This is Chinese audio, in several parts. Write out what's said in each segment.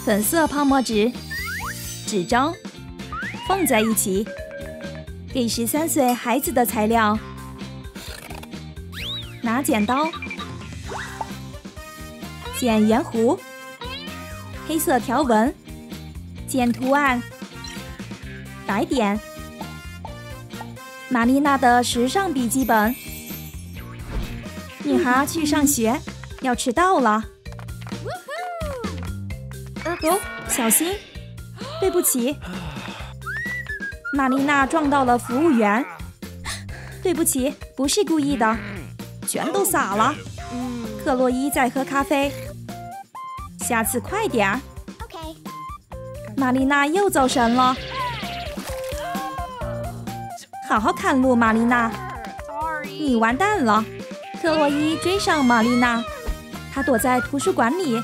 粉色泡沫纸、纸张放在一起，给13岁孩子的材料。拿剪刀剪圆弧，黑色条纹，剪图案，白点。玛丽娜的时尚笔记本。女孩去上学，要迟到了。哦，小心！对不起。玛丽娜撞到了服务员。对不起，不是故意的，全都洒了。克洛伊在喝咖啡。下次快点儿。玛丽娜又走神了。好好看路，玛丽娜。你完蛋了。克洛伊追上玛丽娜，她躲在图书馆里。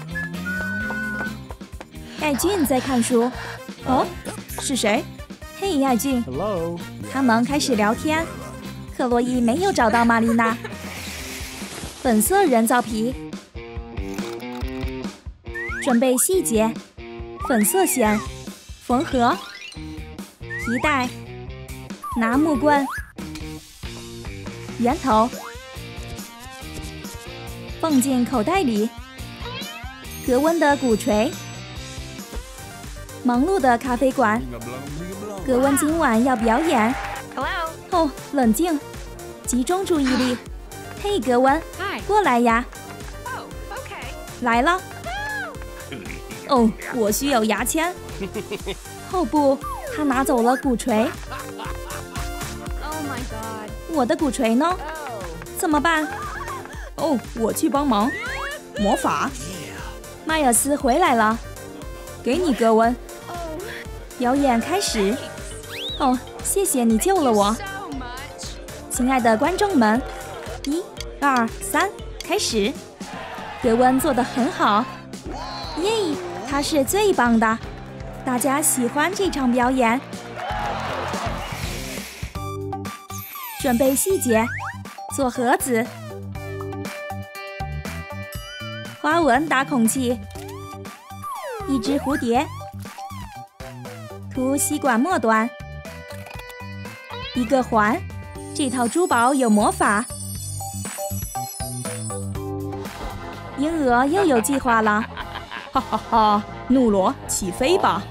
艾俊在看书。哦，是谁？嘿，艾俊。他们开始聊天。克洛伊没有找到玛丽娜。粉色人造皮。准备细节：粉色线，缝合，皮带，拿木棍，圆头，放进口袋里。格温的鼓槌。忙碌的咖啡馆。格温今晚要表演。哦，冷静，集中注意力。嘿，格温，过来呀。来了。哦，我需要牙签。哦不，他拿走了鼓槌。我的鼓槌呢？怎么办？哦，我去帮忙。魔法。迈尔斯回来了。给你，格温。表演开始。哦，谢谢你救了我。亲爱的观众们，1、2、3，开始。格温做得很好。耶，他是最棒的。大家喜欢这场表演。准备细节，做盒子，花纹打孔器，一只蝴蝶，涂吸管末端，一个环。这套珠宝有魔法。鹦鹉又有计划了。哈哈哈！怒罗，起飞吧！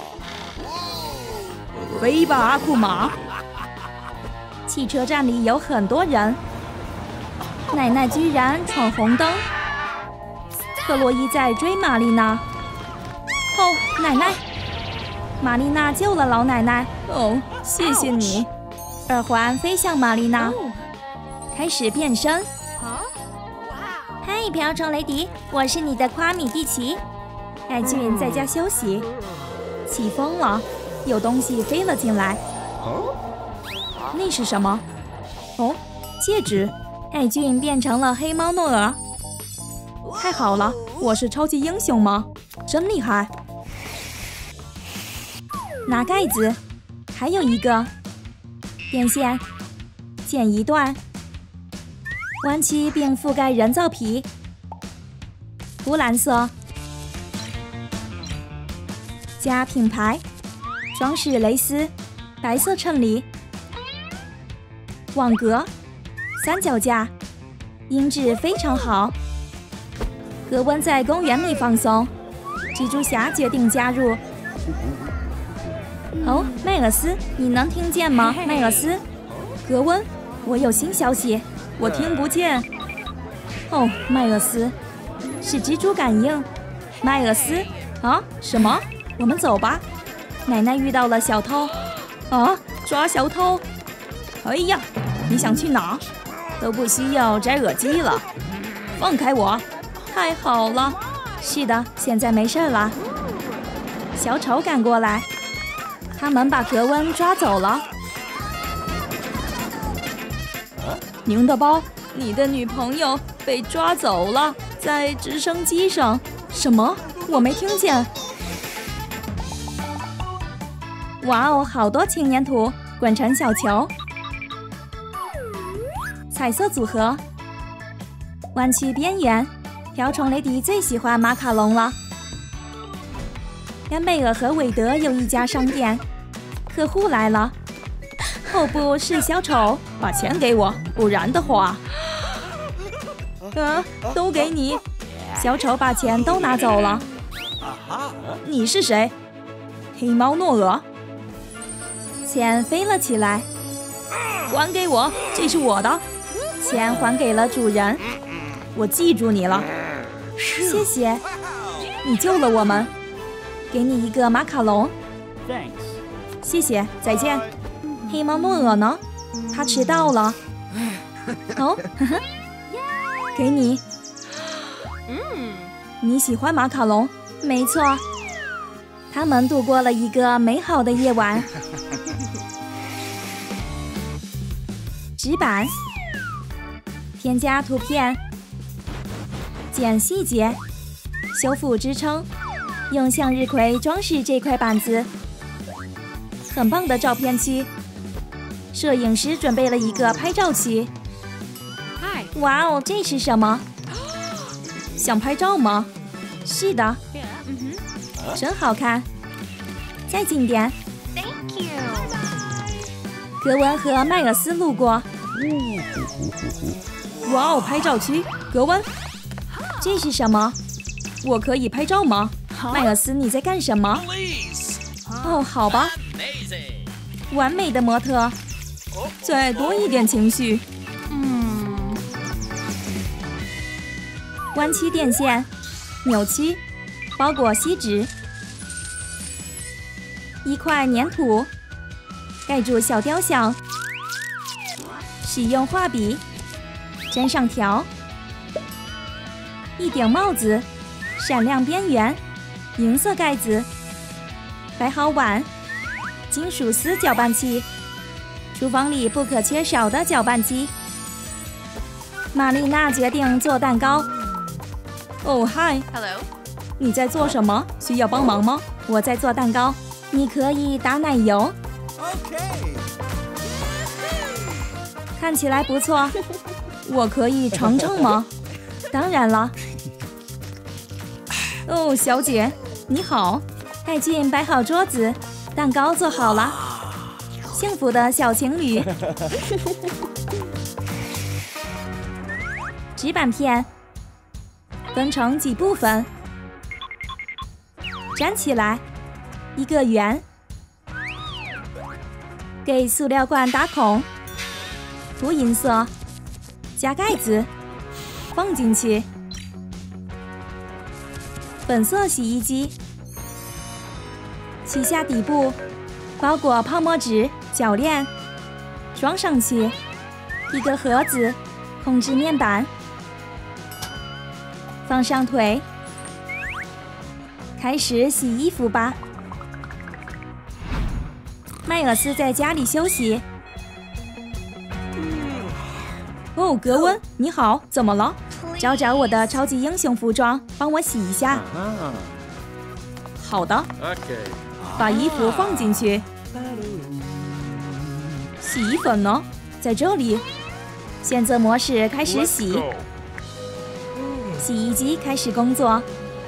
飞吧，阿库玛！汽车站里有很多人。奶奶居然闯红灯。克洛伊在追玛丽娜。哦，奶奶！玛丽娜救了老奶奶。哦，谢谢你。耳环飞向玛丽娜，开始变身。嗨，瓢虫雷迪，我是你的夸米蒂奇。艾俊在家休息。起风了，有东西飞了进来。那是什么？哦，戒指。艾俊变成了黑猫诺尔。太好了，我是超级英雄吗？真厉害！拿盖子，还有一个。电线，剪一段，弯曲并覆盖人造皮，湖蓝色，加品牌，装饰蕾丝，白色衬里，网格，三脚架，音质非常好。格温在公园里放松，蜘蛛侠决定加入。哦，迈尔斯，你能听见吗？迈尔斯，格温，我有新消息，我听不见。哦，迈尔斯，是蜘蛛感应。迈尔斯，啊，什么？我们走吧。奶奶遇到了小偷。啊，抓小偷！哎呀，你想去哪？都不需要摘耳机了。放开我！太好了。是的，现在没事了。小丑赶过来。他们把格温抓走了。您的包，你的女朋友被抓走了，在直升机上。什么？我没听见。哇哦，好多轻粘土，滚成小球。彩色组合，弯曲边缘。瓢虫雷迪最喜欢马卡龙了。 甘贝尔和韦德有一家商店，客户来了。哦，不是小丑，把钱给我，不然的话，都给你。小丑把钱都拿走了。你是谁？黑猫诺尔。钱飞了起来，还给我，这是我的。钱还给了主人。我记住你了，谢谢，你救了我们。给你一个马卡龙。谢谢，再见。黑猫诺尔呢？他迟到了。哦，呵呵，给你。你喜欢马卡龙？没错。他们度过了一个美好的夜晚。纸板，添加图片，剪细节，修复支撑，用向日葵装饰这块板子。很棒的照片区。摄影师准备了一个拍照区。哇哦，这是什么？想拍照吗？是的。真好看。再近点。格温和迈尔斯路过。哇哦，拍照区。格温，这是什么？我可以拍照吗？迈尔斯，你在干什么？哦，好吧。完美的模特。再多一点情绪。弯曲电线，扭曲，包裹锡纸，一块粘土，盖住小雕像，使用画笔，粘上条，一顶帽子，闪亮边缘，银色盖子，摆好碗，金属丝搅拌器。厨房里不可缺少的搅拌机。玛丽娜决定做蛋糕。哦，嗨 Hello， 你在做什么？需要帮忙吗？我在做蛋糕。你可以打奶油。看起来不错。我可以尝尝吗？当然了。哦，小姐，你好。带进摆好桌子，蛋糕做好了。幸福的小情侣。纸板片分成几部分，粘起来，一个圆。给塑料罐打孔，涂银色，加盖子，放进去。粉色洗衣机，取下底部，包裹泡沫纸。铰链装上去，一个盒子，控制面板，放上腿，开始洗衣服吧。迈尔斯在家里休息。哦，格温，你好，怎么了？找找我的超级英雄服装，帮我洗一下。好的。把衣服放进去。洗衣粉呢？在这里。选择模式开始洗。洗衣机开始工作。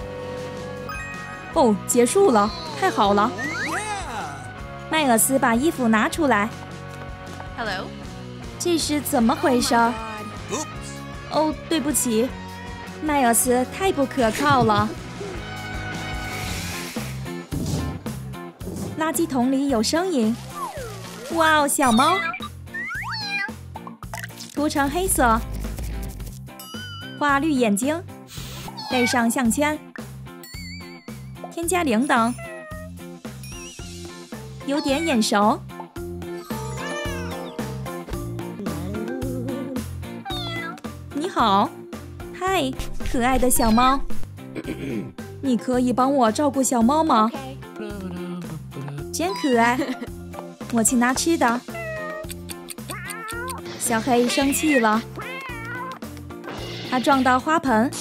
哦，结束了，太好了。迈尔斯把衣服拿出来。 Hello， 这是怎么回事？哦，对不起，迈尔斯太不可靠了。垃圾桶里有声音。哇哦，小猫，涂成黑色，画绿眼睛，戴上项圈，添加铃铛，有点眼熟。你好，嗨，可爱的小猫，你可以帮我照顾小猫吗？真可爱。我去拿吃的。小黑生气了，他撞到花盆。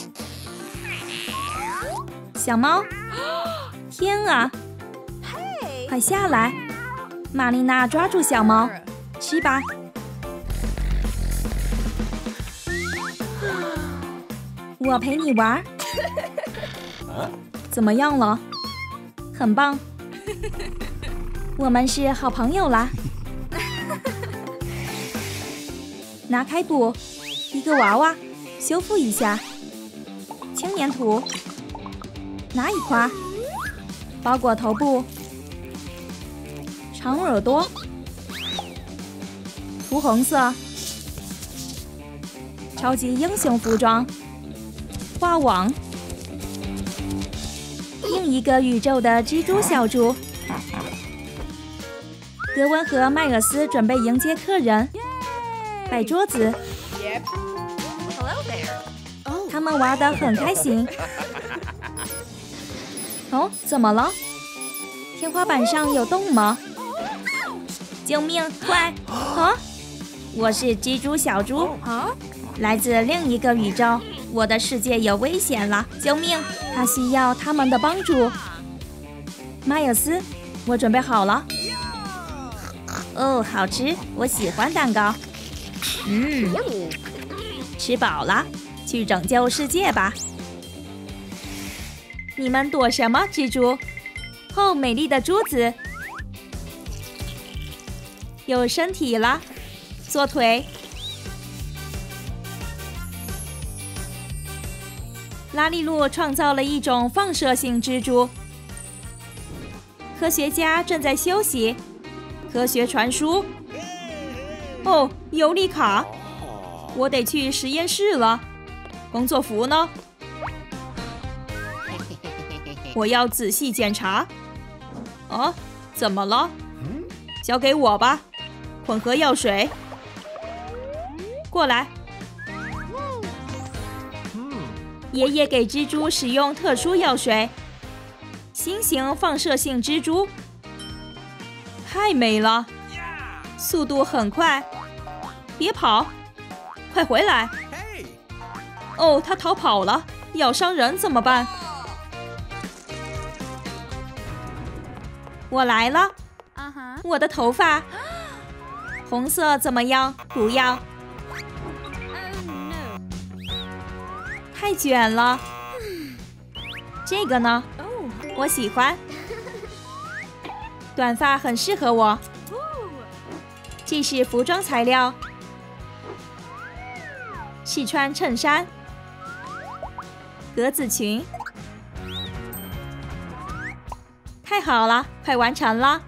小猫，天啊！快下来！玛丽娜抓住小猫，吃吧。我陪你玩。怎么样了？ 很棒，我们是好朋友啦。拿开布，一个娃娃，修复一下。轻粘土，拿一块，包裹头部，长耳朵，涂红色，超级英雄服装，画网，另一个宇宙的蜘蛛小猪。格温和迈尔斯准备迎接客人，摆桌子。他们玩得很开心。哦，怎么了？天花板上有洞吗？救命！快！啊！我是蜘蛛小猪，来自另一个宇宙，我的世界有危险了！救命！他需要他们的帮助。迈尔斯，我准备好了。哦，好吃，我喜欢蛋糕。吃饱了，去拯救世界吧！你们躲什么，蜘蛛？哦，美丽的珠子，有身体了，左腿。拉力路创造了一种放射性蜘蛛。科学家正在休息。科学传输。哦，尤里卡，我得去实验室了。工作服呢？我要仔细检查。哦，怎么了？交给我吧。混合药水。过来。爷爷给蜘蛛使用特殊药水。新型放射性蜘蛛。太美了，速度很快。别跑，快回来！哦，他逃跑了，咬伤人怎么办？我来了。我的头发，红色怎么样？不要。太卷了。这个呢？我喜欢。短发很适合我。这是服装材料，试穿衬衫，格子裙。太好了，快完成了。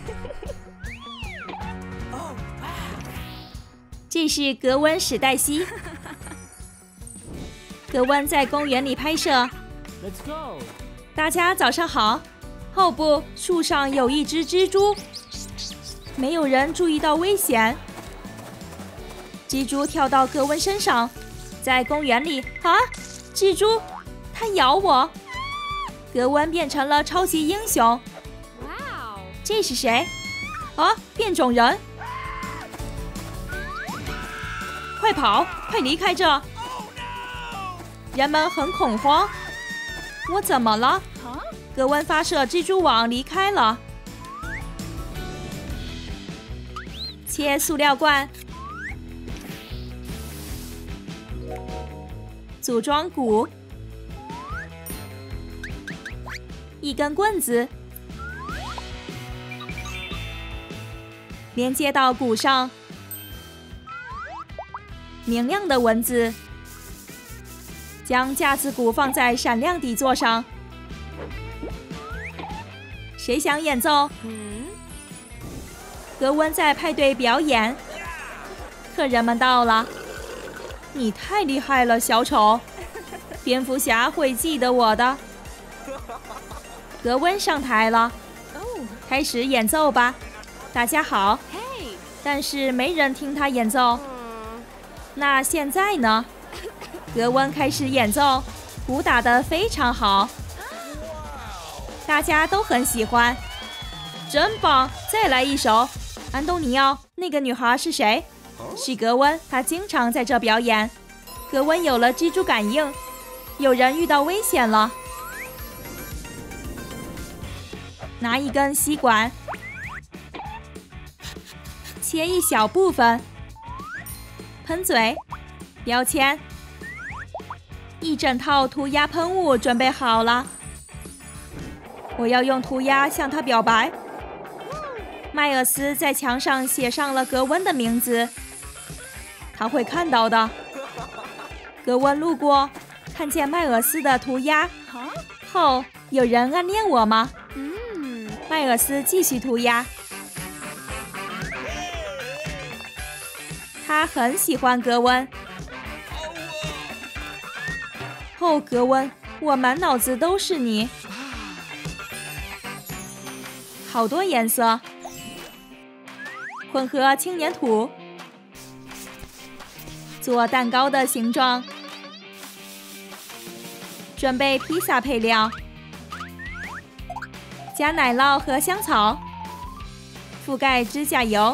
这是格温史黛西。格温在公园里拍摄。大家早上好。哦不，树上有一只蜘蛛，没有人注意到危险。蜘蛛跳到格温身上，在公园里啊，蜘蛛，它咬我。格温变成了超级英雄。这是谁？啊，变种人！快跑，快离开这！人们很恐慌。我怎么了？格温发射蜘蛛网离开了。切塑料罐，组装鼓，一根棍子连接到鼓上，明亮的文字，将架子鼓放在闪亮底座上。谁想演奏？格温在派对表演。客人们到了。你太厉害了，小丑！蝙蝠侠会记得我的。格温上台了。开始演奏吧。大家好。但是没人听他演奏。那现在呢？格温开始演奏，鼓打得非常好。大家都很喜欢，真棒！再来一首。安东尼奥，那个女孩是谁？是格温，她经常在这表演。格温有了蜘蛛感应，有人遇到危险了。拿一根吸管，切一小部分，喷嘴，标签，一整套涂鸦喷雾准备好了。 我要用涂鸦向他表白。迈尔斯在墙上写上了格温的名字，他会看到的。格温路过，看见迈尔斯的涂鸦。后，有人暗恋我吗？迈尔斯继续涂鸦。他很喜欢格温。哦，格温，我满脑子都是你。好多颜色，混合轻粘土，做蛋糕的形状，准备披萨配料，加奶酪和香草，覆盖指甲油，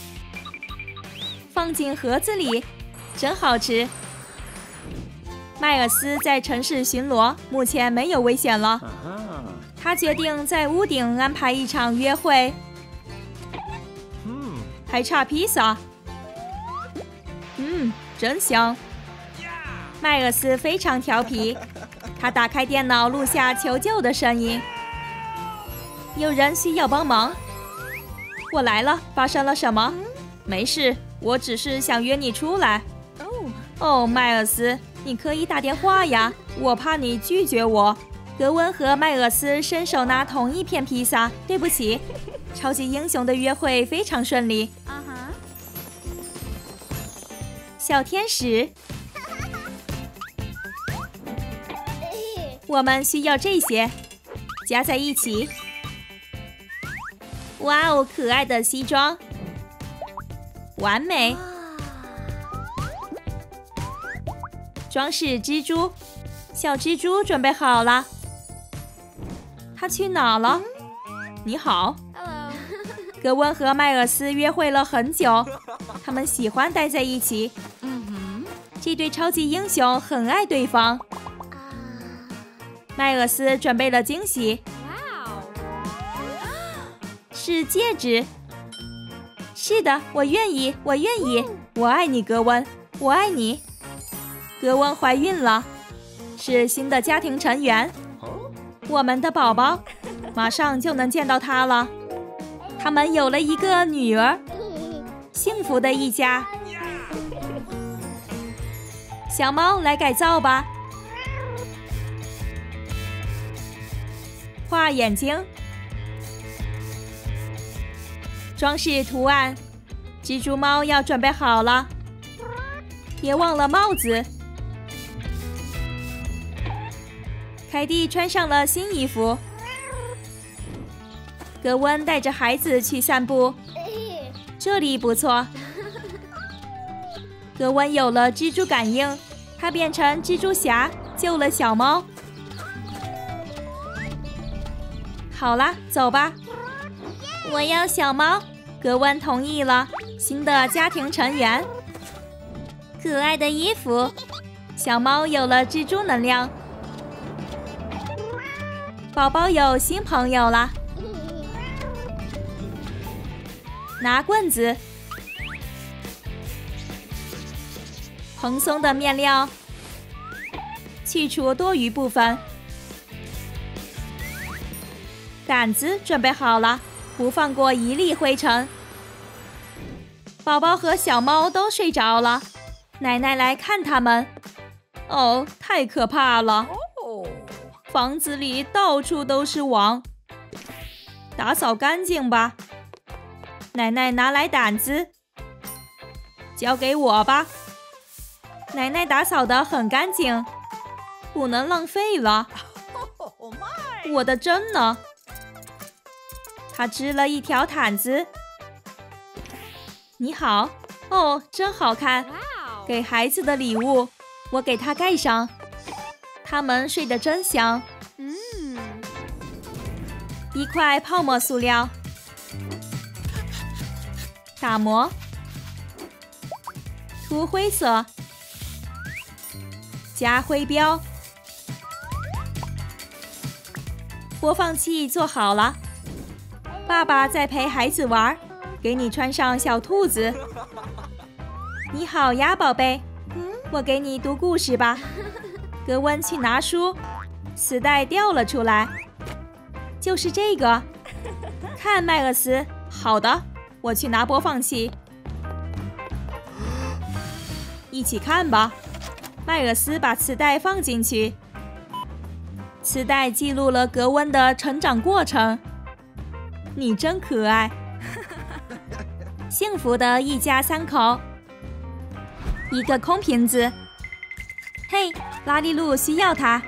放进盒子里，真好吃。迈尔斯在城市巡逻，目前没有危险了。他决定在屋顶安排一场约会。还差披萨。真香。迈尔斯非常调皮，他打开电脑录下求救的声音。有人需要帮忙。我来了，发生了什么？没事，我只是想约你出来。哦，迈尔斯，你可以打电话呀，我怕你拒绝我。格温和迈尔斯伸手拿同一片披萨。对不起，超级英雄的约会非常顺利。小天使，我们需要这些，加在一起。哇哦，可爱的西装，完美。装饰蜘蛛，小蜘蛛准备好了。他去哪了？你好。格温和迈尔斯约会了很久，他们喜欢待在一起。这对超级英雄很爱对方。迈尔斯准备了惊喜。是戒指。是的，我愿意，我愿意。我爱你，格温，我爱你。格温怀孕了，是新的家庭成员。我们的宝宝，马上就能见到他了。他们有了一个女儿，幸福的一家。小猫来改造吧，画眼睛，装饰图案。蜘蛛猫要准备好了，别忘了帽子。凯蒂穿上了新衣服。格温带着孩子去散步，这里不错。格温有了蜘蛛感应，他变成蜘蛛侠，救了小猫。好啦，走吧。我要小猫。格温同意了，新的家庭成员。可爱的衣服，小猫有了蜘蛛能量。宝宝有新朋友了。拿棍子，蓬松的面料，去除多余部分。杆子准备好了，不放过一粒灰尘。宝宝和小猫都睡着了，奶奶来看他们。哦，太可怕了！房子里到处都是网，打扫干净吧。奶奶拿来掸子，交给我吧。奶奶打扫得很干净，不能浪费了。我的针呢？她织了一条毯子。你好，哦，真好看，给孩子的礼物，我给他盖上。他们睡得真香。一块泡沫塑料，打磨，涂灰色，加徽标。播放器做好了，爸爸在陪孩子玩，给你穿上小兔子。你好呀，宝贝，我给你读故事吧。格温去拿书，磁带掉了出来。 就是这个。看麦克斯，好的，我去拿播放器，一起看吧。麦克斯把磁带放进去，磁带记录了格温的成长过程。你真可爱，幸福的一家三口。一个空瓶子，嘿，拉力路需要它。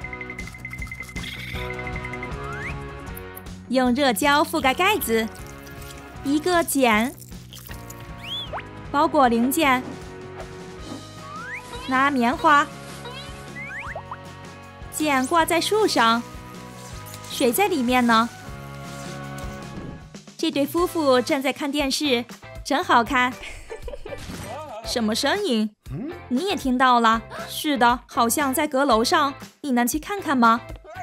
用热胶覆盖盖子，一个剪，包裹零件，拿棉花，剪挂在树上，水在里面呢。这对夫妇正在看电视，真好看。什么声音？你也听到了？是的，好像在阁楼上。你能去看看吗？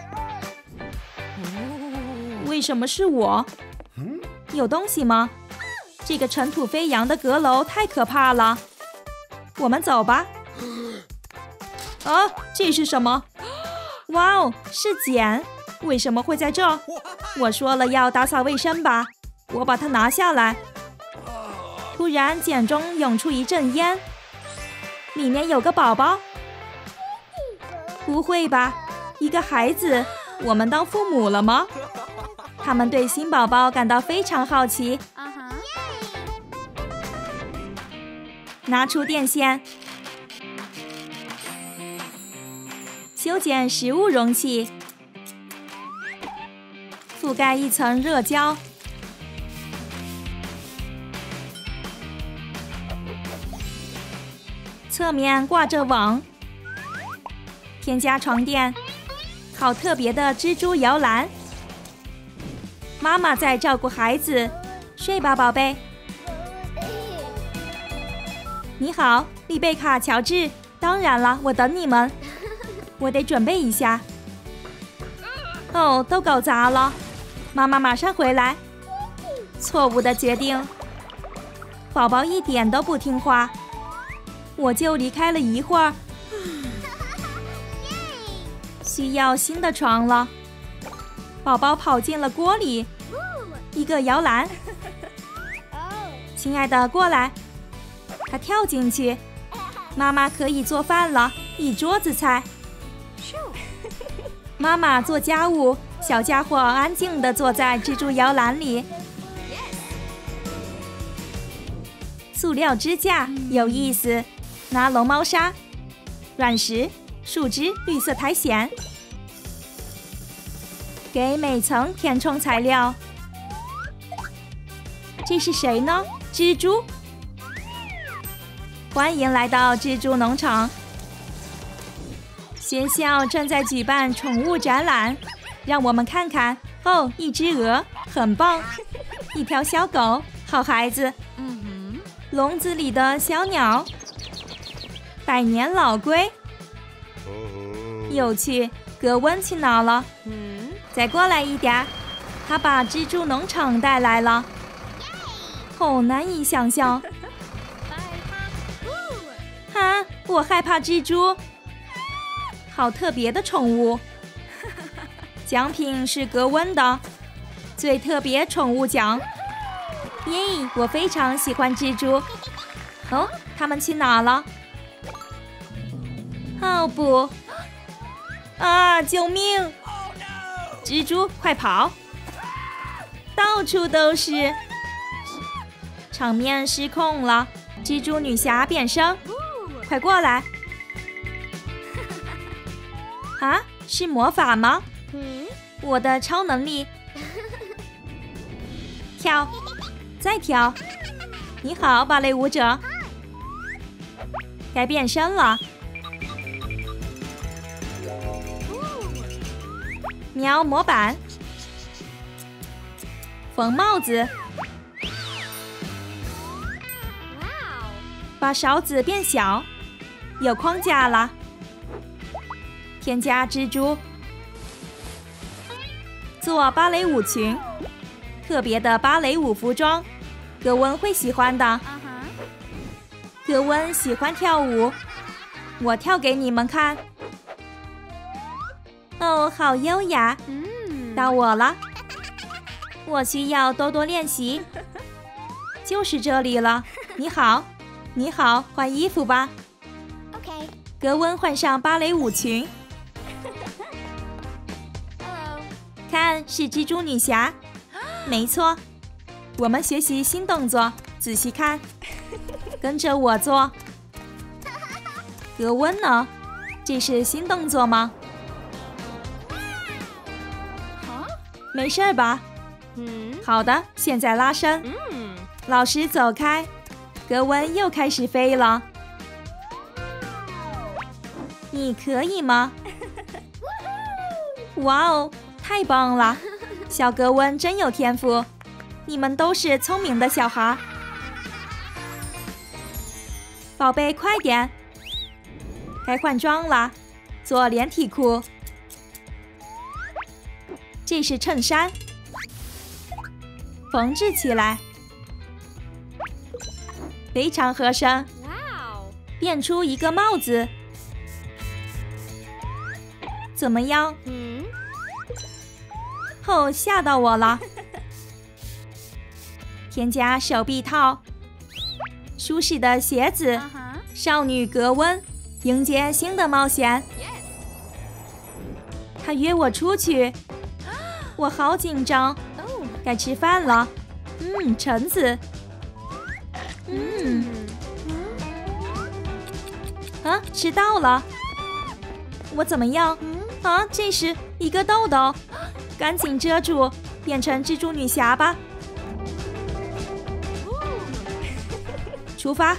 为什么是我？有东西吗？这个尘土飞扬的阁楼太可怕了。我们走吧。啊，这是什么？哇哦，是碱！为什么会在这？我说了要打扫卫生吧。我把它拿下来。突然，碱中涌出一阵烟，里面有个宝宝。不会吧，一个孩子？我们当父母了吗？他们对新宝宝感到非常好奇。拿出电线，修剪食物容器，覆盖一层热胶。侧面挂着网，添加床垫，好特别的蜘蛛摇篮。妈妈在照顾孩子，睡吧，宝贝。你好，丽贝卡、乔治。当然了，我等你们。我得准备一下。哦，都搞砸了。妈妈马上回来。错误的决定。宝宝一点都不听话。我就离开了一会儿，需要新的床了。宝宝跑进了锅里，一个摇篮。亲爱的，过来。他跳进去。妈妈可以做饭了，一桌子菜。妈妈做家务，小家伙安静地坐在蜘蛛摇篮里。塑料支架有意思。拿龙猫砂、软石、树枝、绿色苔藓，给每层填充材料。这是谁呢？蜘蛛。欢迎来到蜘蛛农场。学校正在举办宠物展览，让我们看看。哦，一只鹅，很棒。一条小狗，好孩子。笼子里的小鸟。百年老龟，有趣。格温去哪了？再过来一点。他把蜘蛛农场带来了。好难以想象。哈，我害怕蜘蛛。好特别的宠物。奖品是格温的最特别宠物奖。耶，我非常喜欢蜘蛛。哦，他们去哪了？哦不！啊！救命！蜘蛛，快跑！到处都是，场面失控了。蜘蛛女侠变身，快过来！啊，是魔法吗？我的超能力。跳，再跳。你好，芭蕾舞者。该变身了。瞄模板，缝帽子，把勺子变小，有框架了。添加蜘蛛，做芭蕾舞裙，特别的芭蕾舞服装，格温会喜欢的。格温喜欢跳舞，我跳给你们看。哦，好优雅！到我了， 我需要多多练习。就是这里了。你好，你好，换衣服吧。 OK。 格温换上芭蕾舞裙。看，是蜘蛛女侠。没错，我们学习新动作，仔细看，跟着我做。格温呢？这是新动作吗？没事吧？好的，现在拉伸。老师走开，格温又开始飞了。你可以吗？哇哦，太棒了！小格温真有天赋，你们都是聪明的小孩。宝贝，快点！该换装了，做连体裤。这是衬衫，缝制起来，非常合身。变出一个帽子，怎么样？哦，吓到我了。添加手臂套，舒适的鞋子，少女格温迎接新的冒险。他约我出去，我好紧张。该吃饭了。橙子。迟到了。我怎么样？这是一个痘痘，赶紧遮住，变成蜘蛛女侠吧。出发。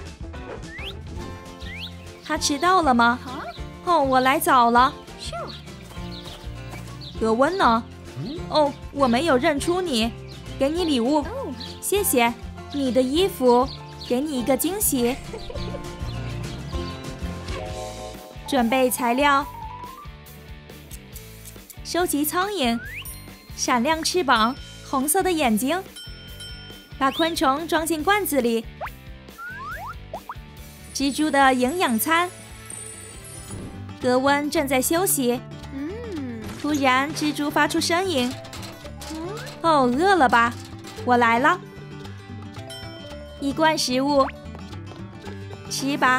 他迟到了吗？我来早了。格温呢？我没有认出你，给你礼物。谢谢，你的衣服，给你一个惊喜。准备材料。收集苍蝇，闪亮翅膀，红色的眼睛。把昆虫装进罐子里。蜘蛛的营养餐。格温正在休息。突然，蜘蛛发出声音。饿了吧？我来了。一罐食物，吃吧。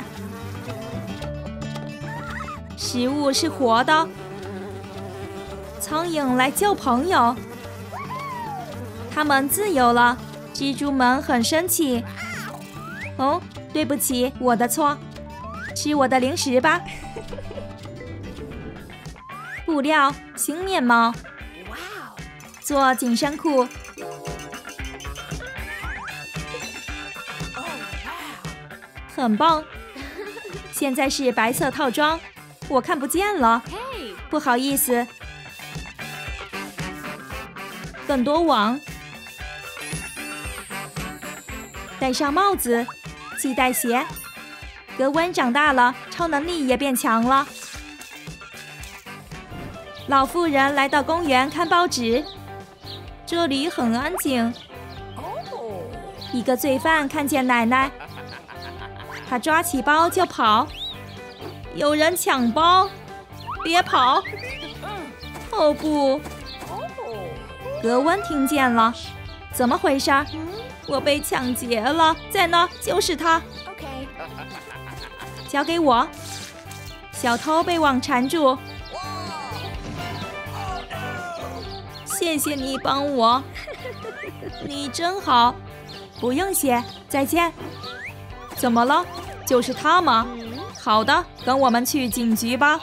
食物是活的。苍蝇来救朋友。它们自由了。蜘蛛们很生气。对不起，我的错。吃我的零食吧。布料，新面貌。做紧身裤。很棒。现在是白色套装，我看不见了。不好意思。更多网。戴上帽子，系带鞋。格温长大了，超能力也变强了。老妇人来到公园看报纸，这里很安静。一个罪犯看见奶奶，他抓起包就跑。有人抢包，别跑！哦不！格温听见了，怎么回事？我被抢劫了，在那，就是他。交给我。小偷被网缠住。谢谢你帮我，你真好。不用谢，再见。怎么了？就是他吗？好的，跟我们去警局吧。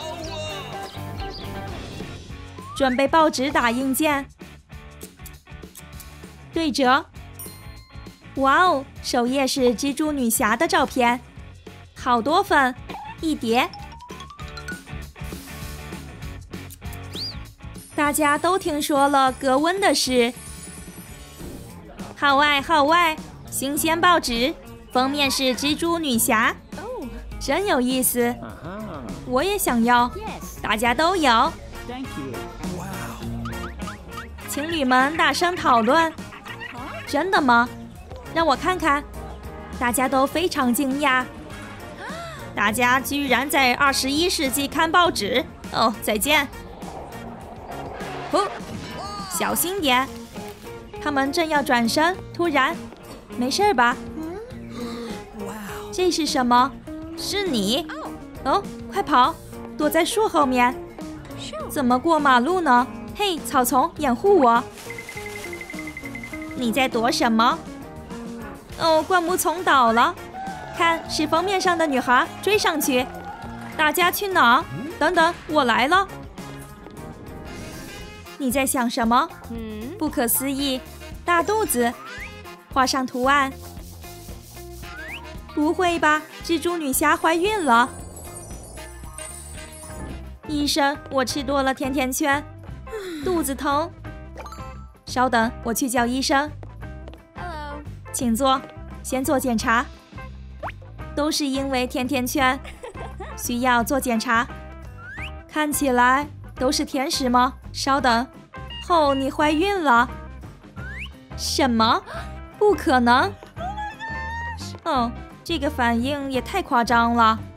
准备报纸打印件。对折。哇哦，首页是蜘蛛女侠的照片，好多份，一叠。大家都听说了格温的事。号外号外，新鲜报纸，封面是蜘蛛女侠。真有意思。我也想要。大家都有。情侣们大声讨论。真的吗？让我看看。大家都非常惊讶。大家居然在21世纪看报纸。再见。小心点。 他们正要转身，突然，没事吧？这是什么？是你？哦，快跑，躲在树后面。怎么过马路呢？嘿，草丛，掩护我！你在躲什么？哦，灌木丛倒了，看，是封面上的女孩，追上去。大家去哪？等等，我来了。你在想什么？不可思议，大肚子，画上图案。不会吧，蜘蛛女侠怀孕了？医生，我吃多了甜甜圈，肚子疼。稍等，我去叫医生。请坐，先做检查。都是因为甜甜圈，需要做检查。看起来都是甜食吗？稍等。哦，你怀孕了？什么？不可能！哦，这个反应也太夸张了。